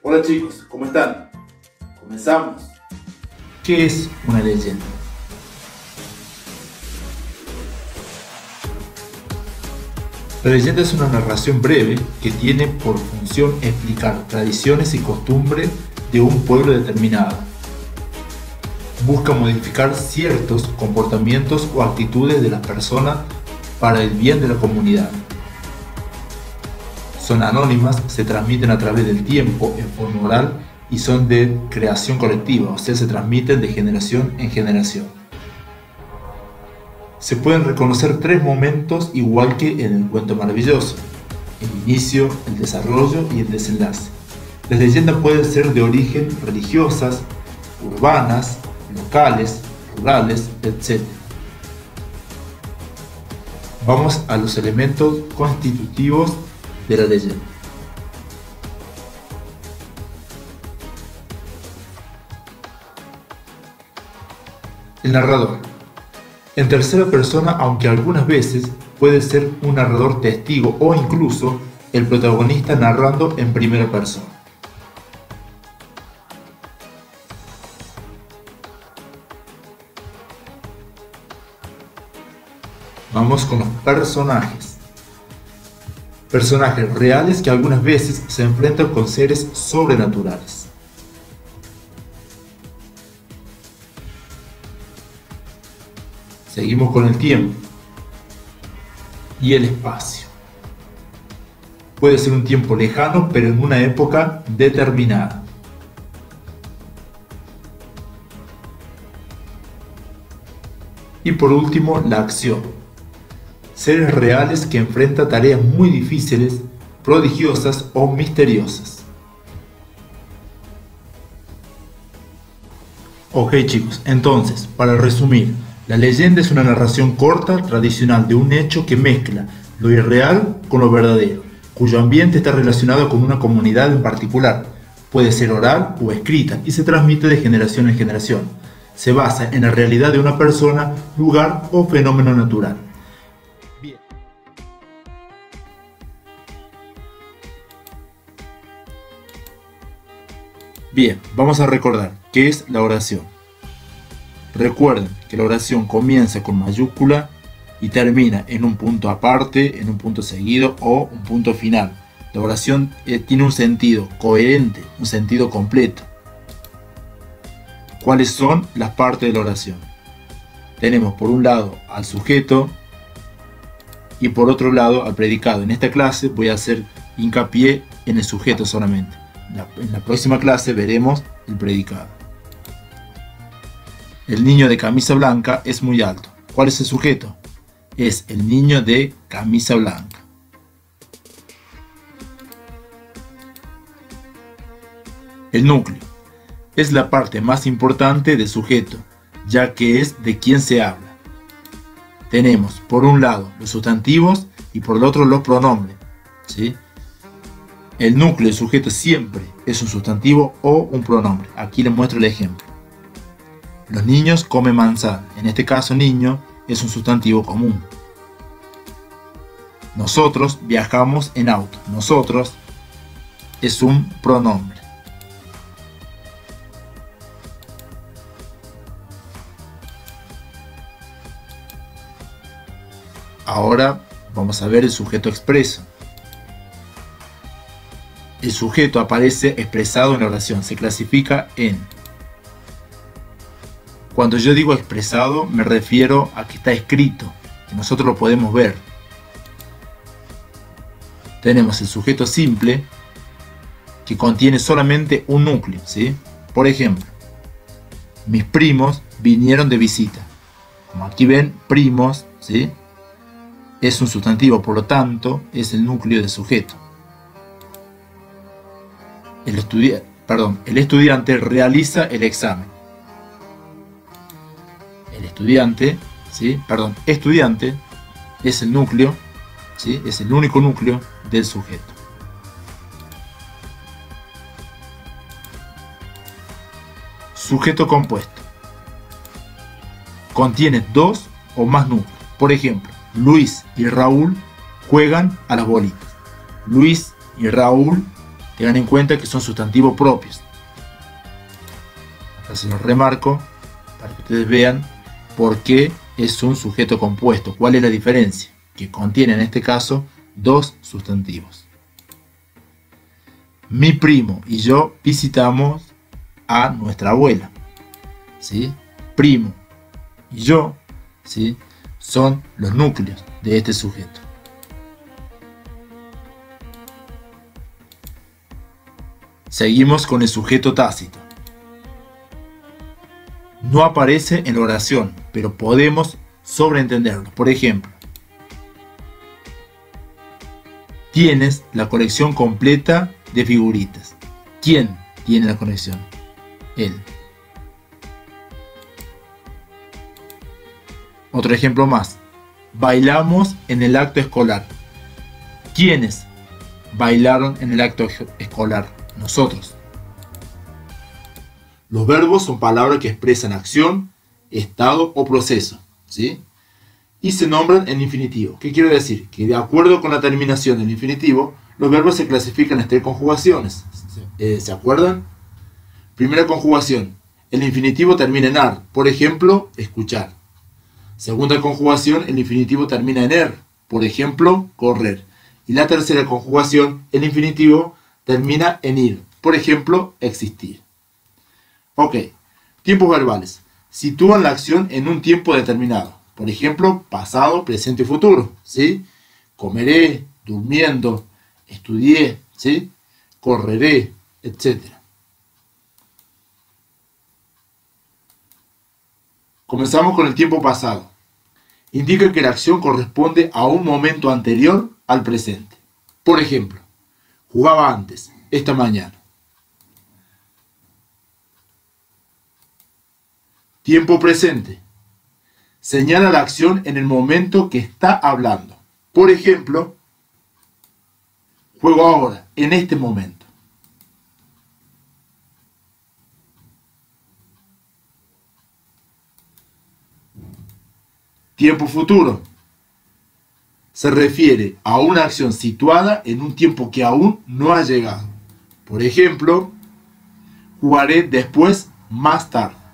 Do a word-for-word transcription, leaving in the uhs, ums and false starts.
Hola chicos, ¿cómo están? Comenzamos. ¿Qué es una leyenda? La leyenda es una narración breve que tiene por función explicar tradiciones y costumbres de un pueblo determinado. Busca modificar ciertos comportamientos o actitudes de las personas para el bien de la comunidad. Son anónimas, se transmiten a través del tiempo en forma oral y son de creación colectiva, o sea, se transmiten de generación en generación. Se pueden reconocer tres momentos igual que en el cuento maravilloso: el inicio, el desarrollo y el desenlace. Las leyendas pueden ser de origen religiosas, urbanas, locales, rurales, etcétera. Vamos a los elementos constitutivos de la leyenda. El narrador. En tercera persona, aunque algunas veces puede ser un narrador testigo o incluso el protagonista narrando en primera persona. Vamos con los personajes. Personajes reales que algunas veces se enfrentan con seres sobrenaturales. Seguimos con el tiempo y el espacio. Puede ser un tiempo lejano, pero en una época determinada. Y por último, la acción. Seres reales que enfrentan tareas muy difíciles, prodigiosas o misteriosas. Ok chicos, entonces, para resumir, la leyenda es una narración corta, tradicional de un hecho que mezcla lo irreal con lo verdadero, cuyo ambiente está relacionado con una comunidad en particular. Puede ser oral o escrita y se transmite de generación en generación. Se basa en la realidad de una persona, lugar o fenómeno natural. Bien. Bien, vamos a recordar qué es la oración. Recuerden que la oración comienza con mayúscula y termina en un punto aparte, en un punto seguido o un punto final. La oración eh, tiene un sentido coherente, un sentido completo. ¿Cuáles son las partes de la oración? Tenemos por un lado al sujeto y por otro lado al predicado. En esta clase voy a hacer hincapié en el sujeto solamente. En la próxima clase veremos el predicado. El niño de camisa blanca es muy alto. ¿Cuál es el sujeto? Es el niño de camisa blanca. El núcleo es la parte más importante del sujeto, ya que es de quien se habla. Tenemos por un lado los sustantivos y por el otro los pronombres, ¿sí? El núcleo del sujeto siempre es un sustantivo o un pronombre. Aquí les muestro el ejemplo. Los niños comen manzana. En este caso, niño es un sustantivo común. Nosotros viajamos en auto. Nosotros es un pronombre. Ahora vamos a ver el sujeto expreso. El sujeto aparece expresado en la oración. Se clasifica en... Cuando yo digo expresado, me refiero a que está escrito, que nosotros lo podemos ver. Tenemos el sujeto simple, que contiene solamente un núcleo, ¿sí? Por ejemplo, mis primos vinieron de visita. Como aquí ven, primos, ¿sí? Es un sustantivo, por lo tanto, es el núcleo del sujeto. El, estudi- perdón, el estudiante realiza el examen. El estudiante, ¿sí? Perdón, estudiante es el núcleo, ¿sí? Es el único núcleo del sujeto. Sujeto compuesto. Contiene dos o más núcleos. Por ejemplo, Luis y Raúl juegan a las bolitas. Luis y Raúl tengan en cuenta que son sustantivos propios. Acá se los remarco para que ustedes vean por qué es un sujeto compuesto, cuál es la diferencia, que contiene en este caso dos sustantivos. Mi primo y yo visitamos a nuestra abuela, ¿sí? Primo y yo, ¿sí?, son los núcleos de este sujeto. Seguimos con el sujeto tácito. No aparece en la oración, pero podemos sobreentenderlo. Por ejemplo, tienes la colección completa de figuritas. ¿Quién tiene la colección? Él. Otro ejemplo más. Bailamos en el acto escolar. ¿Quiénes bailaron en el acto escolar? Nosotros. Los verbos son palabras que expresan acción, estado o proceso, ¿sí? Y se nombran en infinitivo. ¿Qué quiere decir? Que de acuerdo con la terminación del infinitivo, los verbos se clasifican en tres conjugaciones. Eh, ¿Se acuerdan? Primera conjugación. El infinitivo termina en ar. Por ejemplo, escuchar. Segunda conjugación. El infinitivo termina en er. Por ejemplo, correr. Y la tercera conjugación. El infinitivo termina en ir. Por ejemplo, existir. Ok. Tiempos verbales. Sitúan la acción en un tiempo determinado. Por ejemplo, pasado, presente y futuro, ¿sí? Comeré, durmiendo, estudié, ¿sí? Correré, etcétera. Comenzamos con el tiempo pasado. Indica que la acción corresponde a un momento anterior al presente. Por ejemplo, jugaba antes, esta mañana. Tiempo presente. Señala la acción en el momento que está hablando. Por ejemplo, juego ahora, en este momento. Tiempo futuro. Se refiere a una acción situada en un tiempo que aún no ha llegado. Por ejemplo, jugaré después, más tarde.